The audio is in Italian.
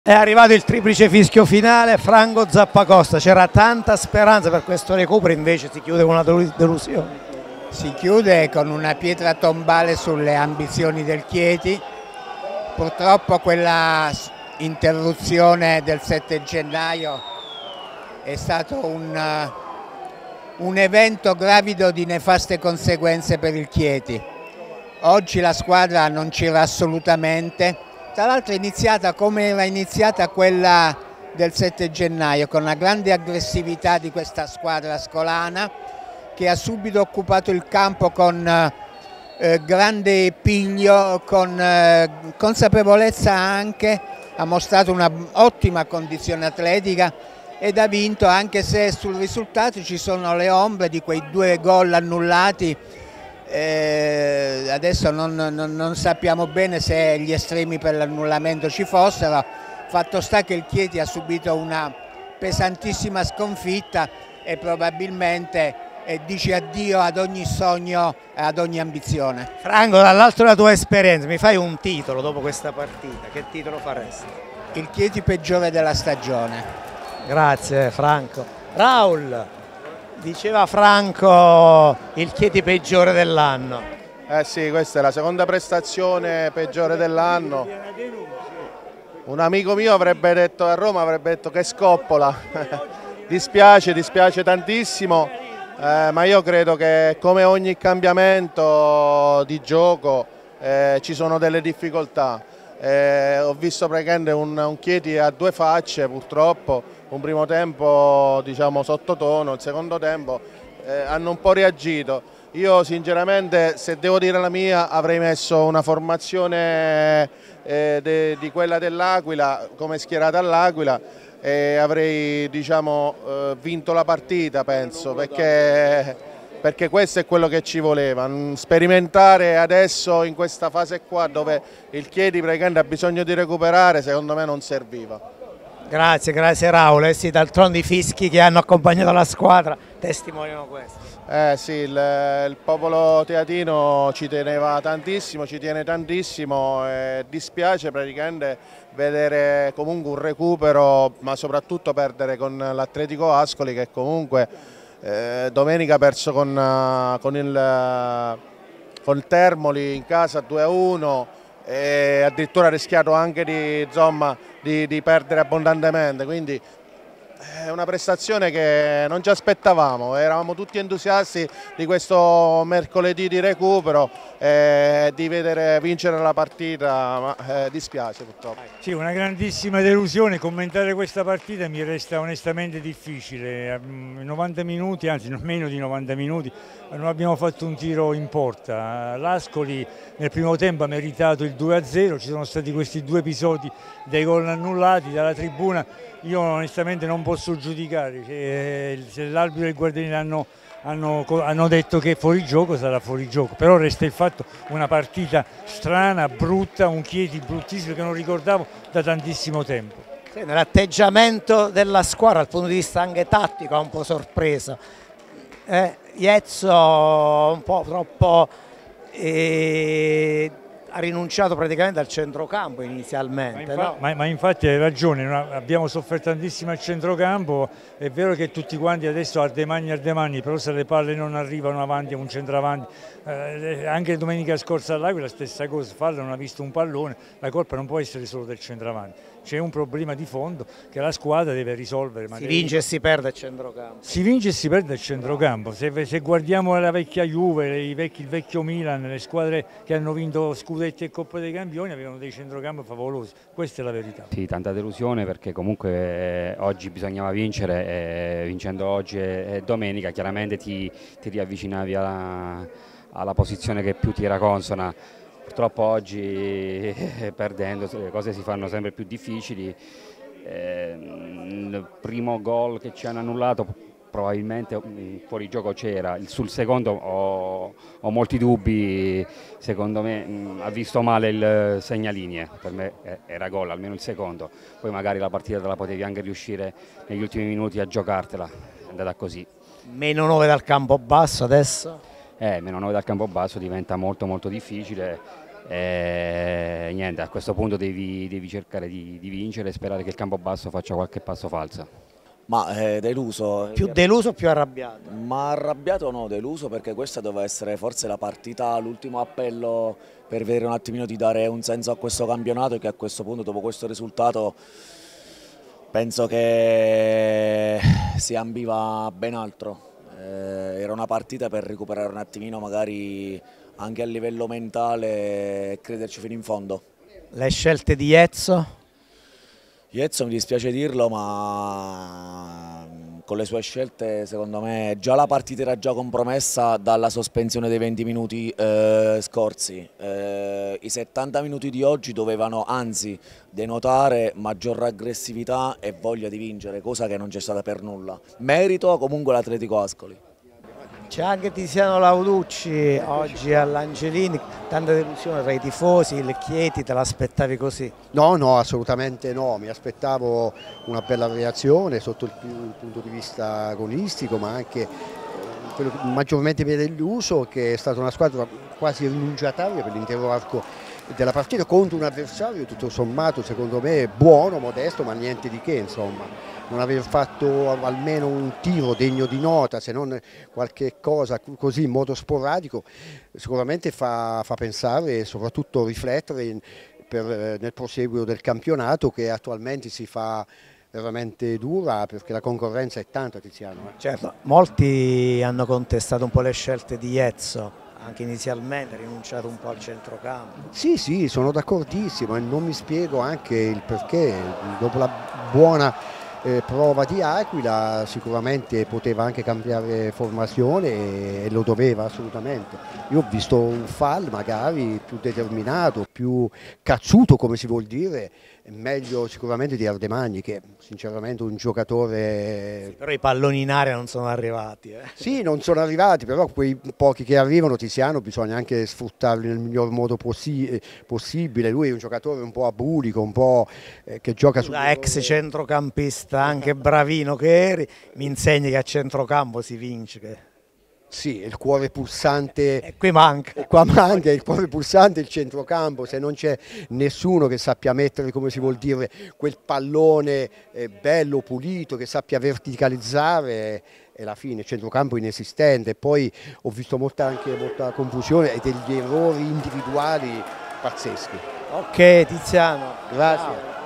È arrivato il triplice fischio finale, Franco Zappacosta, c'era tanta speranza per questo recupero, invece si chiude con una delusione. Si chiude con una pietra tombale sulle ambizioni del Chieti. Purtroppo quella interruzione del 7 gennaio è stato un evento gravido di nefaste conseguenze per il Chieti. Oggi la squadra non c'era assolutamente. Tra l'altro è iniziata come era iniziata quella del 7 gennaio, con una grande aggressività di questa squadra ascolana che ha subito occupato il campo con grande piglio, con consapevolezza anche, ha mostrato un'ottima condizione atletica ed ha vinto, anche se sul risultato ci sono le ombre di quei 2 gol annullati. Adesso non sappiamo bene se gli estremi per l'annullamento ci fossero. Fatto sta che il Chieti ha subito una pesantissima sconfitta e probabilmente dice addio ad ogni sogno e ad ogni ambizione. Franco, dall'alto della tua esperienza, mi fai un titolo dopo questa partita? Che titolo faresti? Il Chieti peggiore della stagione. Grazie Franco. Raul, diceva Franco il Chieti peggiore dell'anno. Sì, questa è la seconda prestazione peggiore dell'anno. Un amico mio avrebbe detto a Roma, avrebbe detto che scoppola. dispiace tantissimo, ma io credo che come ogni cambiamento di gioco ci sono delle difficoltà. Ho visto praticamente un Chieti a 2 facce purtroppo, un primo tempo diciamo sottotono, il secondo tempo hanno un po' reagito. Io sinceramente, se devo dire la mia, avrei messo una formazione di quella dell'Aquila, come schierata all'Aquila, e avrei diciamo, vinto la partita, penso, perché questo è quello che ci voleva. Sperimentare adesso in questa fase qua dove il Chieti praticamente ha bisogno di recuperare, secondo me non serviva. Grazie Raul, sì, d'altronde i fischi che hanno accompagnato la squadra testimoniano questo. Sì, il popolo teatino ci teneva tantissimo, ci tiene tantissimo, e dispiace praticamente vedere comunque un recupero, ma soprattutto perdere con l'Atletico Ascoli, che comunque domenica ha perso con il Termoli in casa 2-1 e addirittura ha rischiato anche di perdere abbondantemente, quindi è una prestazione che non ci aspettavamo, eravamo tutti entusiasti di questo mercoledì di recupero e di vedere vincere la partita, ma dispiace purtroppo. Sì, una grandissima delusione. Commentare questa partita mi resta onestamente difficile. In 90 minuti, anzi non meno di 90 minuti, non abbiamo fatto un tiro in porta. L'Ascoli nel primo tempo ha meritato il 2-0, ci sono stati questi 2 episodi dei gol annullati dalla tribuna. Io onestamente non posso giudicare, se l'arbitro e il guardiani hanno detto che è fuori gioco, sarà fuori gioco, però resta il fatto, una partita strana, brutta, un Chieti bruttissimo che non ricordavo da tantissimo tempo. Sì, nell'atteggiamento della squadra dal punto di vista anche tattico ha un po' sorpreso. Iezzo un po' troppo ha rinunciato praticamente al centrocampo inizialmente. Ma infatti hai ragione, abbiamo sofferto tantissimo al centrocampo. È vero che tutti quanti adesso Ardemagni, però se le palle non arrivano avanti a un centravanti, anche domenica scorsa all'Aquila la stessa cosa, Falla non ha visto un pallone, la colpa non può essere solo del centravanti, c'è un problema di fondo che la squadra deve risolvere. Si vince e si perde il centrocampo. Si vince e si perde il centrocampo. Se guardiamo la vecchia Juve, il vecchio Milan, le squadre che hanno vinto scudetti e Coppa dei Campioni avevano dei centrocampi favolosi, questa è la verità. Sì, tanta delusione perché comunque oggi bisognava vincere e vincendo oggi e domenica chiaramente ti riavvicinavi alla posizione che più ti era consona. Purtroppo oggi perdendo le cose si fanno sempre più difficili. Il primo gol che ci hanno annullato probabilmente fuori gioco c'era, sul secondo ho molti dubbi, secondo me ha visto male il segnalinee, per me era gol almeno il secondo, poi magari la partita te la potevi anche riuscire negli ultimi minuti a giocartela, è andata così. Meno 9 dal campo basso adesso? Meno 9 dal campo basso diventa molto difficile, E niente, a questo punto devi cercare di vincere e sperare che il Campobasso faccia qualche passo falso. Ma deluso. Più deluso o più arrabbiato? Ma arrabbiato no, deluso perché questa doveva essere forse la partita, l'ultimo appello per vedere un attimino di dare un senso a questo campionato, che a questo punto, dopo questo risultato, penso che si ambiva ben altro. Era una partita per recuperare un attimino magari anche a livello mentale e crederci fino in fondo. Le scelte di Ezzo? Iezzo, mi dispiace dirlo, ma con le sue scelte secondo me già la partita era già compromessa dalla sospensione dei 20 minuti scorsi. I 70 minuti di oggi dovevano anzi denotare maggior aggressività e voglia di vincere, cosa che non c'è stata per nulla. Merito comunque l'Atletico Ascoli. C'è anche Tiziano Lauducci oggi all'Angelini, tanta delusione tra i tifosi, il Chieti, te l'aspettavi così? No, no, assolutamente no, mi aspettavo una bella reazione sotto il punto di vista agonistico, ma anche quello che maggiormente mi ha deluso, che è stata una squadra quasi rinunciataria per l'intero arco della partita contro un avversario tutto sommato secondo me buono, modesto, ma niente di che, insomma. Non aver fatto almeno un tiro degno di nota, se non qualche cosa così in modo sporadico, sicuramente fa pensare e soprattutto riflettere nel proseguo del campionato, che attualmente si fa veramente dura perché la concorrenza è tanta, Tiziano. Certo, molti hanno contestato un po' le scelte di Ezzo, anche inizialmente, rinunciato un po' al centrocampo. Sì, sì, sono d'accordissimo e non mi spiego anche il perché, dopo la buona prova di Aquila sicuramente poteva anche cambiare formazione e lo doveva assolutamente. Io ho visto un Fall magari più determinato, più cazzuto come si vuol dire, meglio sicuramente di Ardemagni, che sinceramente è un giocatore... Sì, però i palloni in area non sono arrivati. Sì, non sono arrivati, però quei pochi che arrivano, Tiziano, bisogna anche sfruttarli nel miglior modo possibile. Lui è un giocatore un po' abulico, un po' che gioca su... Da ex centrocampista, anche bravino che eri, mi insegni che a centrocampo si vince. Sì, il cuore pulsante, E qui manca. e qua manca il cuore pulsante, il centrocampo, se non c'è nessuno che sappia mettere, come si vuol dire, quel pallone bello, pulito, che sappia verticalizzare, è la fine, il centrocampo inesistente. Poi ho visto anche molta confusione e degli errori individuali pazzeschi. Ok Tiziano. Grazie.